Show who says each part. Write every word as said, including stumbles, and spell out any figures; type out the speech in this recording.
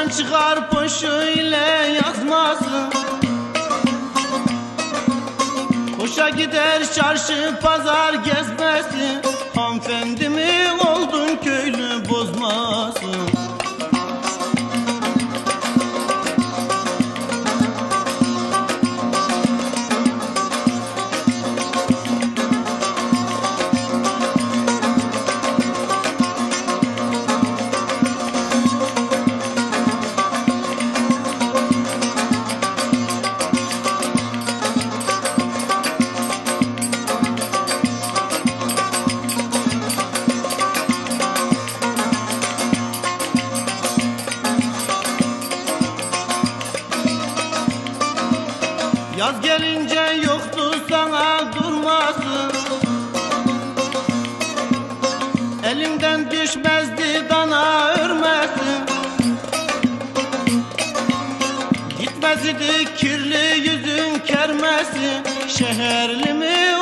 Speaker 1: Oğlan çıkar poşuyla yazmasın, koşa gider çarşı pazar gezmesin. Hanımefendi mi oldun köylü bozmasın. Yaz gelince yoktu sana durması, elimden düşmezdi dana örmesi. Gitmez idi kirli yüzün kermesi, şehirli mi